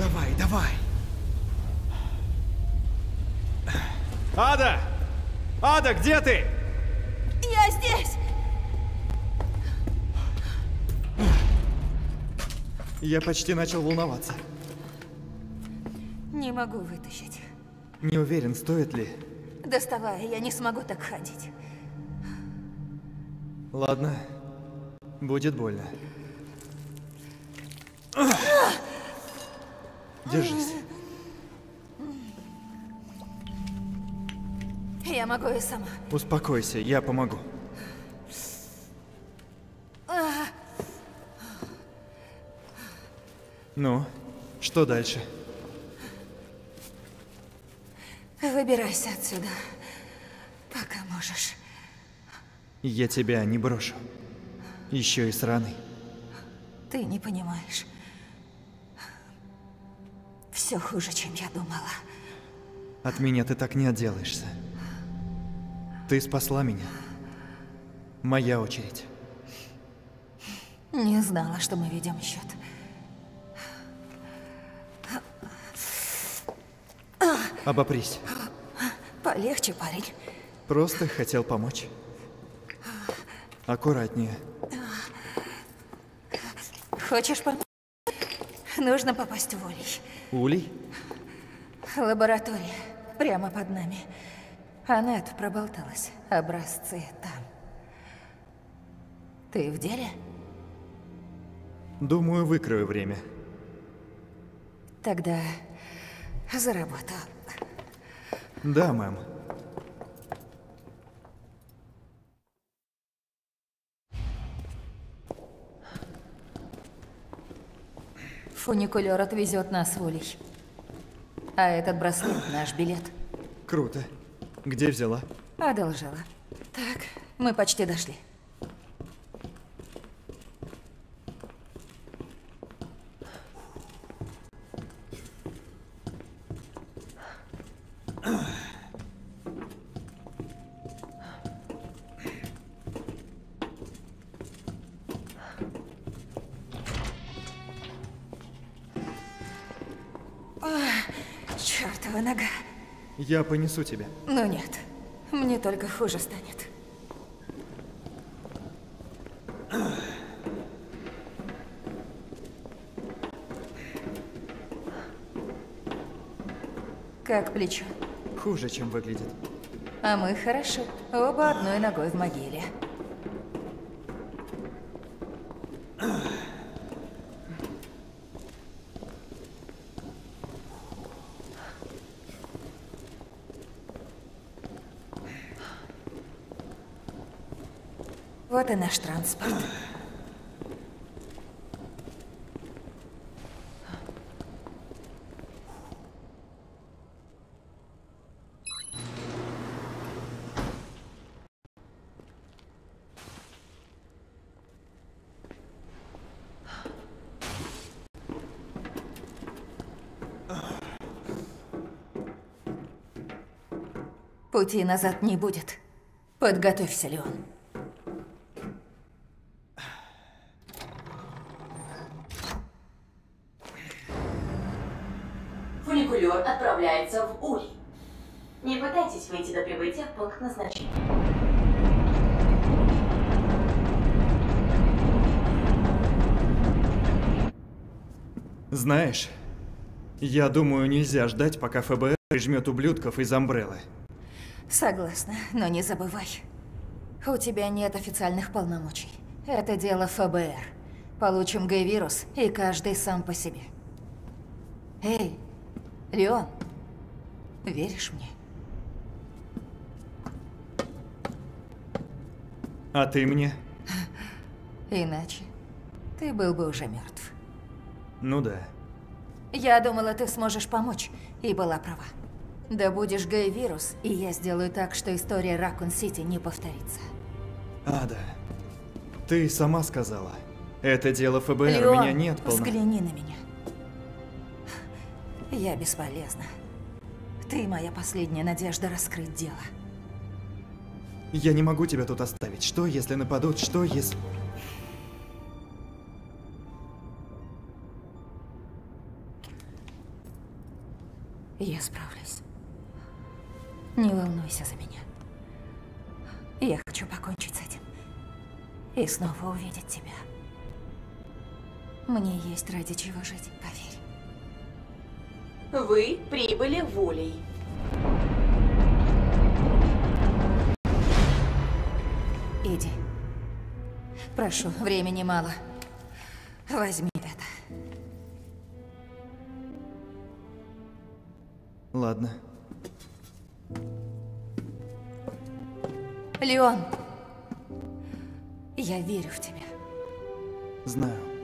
давай, давай. Ада! Ада, где ты? Я здесь! Я почти начал волноваться. Не могу вытащить. Не уверен, стоит ли. Доставай, я не смогу так ходить. Ладно. Будет больно. Держись. Я могу и сама. Успокойся, я помогу. Ну, что дальше? Выбирайся отсюда, пока можешь. Я тебя не брошу. Еще и с раной. Ты не понимаешь. Все хуже, чем я думала. От меня ты так не отделаешься. Ты спасла меня. Моя очередь. Не знала, что мы ведем счет. Обопрись. Полегче, парень. Просто хотел помочь. Аккуратнее. Хочешь помочь? Нужно попасть в Улей. Улей? Лаборатория. Прямо под нами. Аннет проболталась. Образцы там. Ты в деле? Думаю, выкрою время. Тогда за работу. Да, мэм. Фуникулер отвезет нас в Улей. А этот браслет — наш билет. Круто. Где взяла? Одолжила. Так, мы почти дошли. Чёртова нога. Я понесу тебя. Ну нет, мне только хуже станет. Как плечо? Хуже, чем выглядит. А мы хороши. Оба одной ногой в могиле. Вот и наш транспорт. Пути назад не будет. Подготовься, Леон. Фуникулер отправляется в Улей. Не пытайтесь выйти до прибытия в пункт назначения. Знаешь, я думаю, нельзя ждать, пока ФБР прижмет ублюдков из Амбреллы. Согласна, но не забывай. У тебя нет официальных полномочий. Это дело ФБР. Получим Г-вирус, и каждый сам по себе. Эй, Леон, веришь мне? А ты мне? Иначе ты был бы уже мертв. Ну да. Я думала, ты сможешь помочь, и была права. Добудешь Г-вирус, и я сделаю так, что история Раккун-Сити не повторится. Ада, ты сама сказала. Это дело ФБР, Леон, у меня нет взгляни на меня. Я бесполезна. Ты моя последняя надежда раскрыть дело. Я не могу тебя тут оставить. Что, если нападут? Что, если... Я справлюсь. Не волнуйся за меня. Я хочу покончить с этим. И снова увидеть тебя. Мне есть ради чего жить, поверь. Вы прибыли в Улей. Иди. Прошу, времени мало. Возьми это. Ладно. Леон, я верю в тебя. Знаю.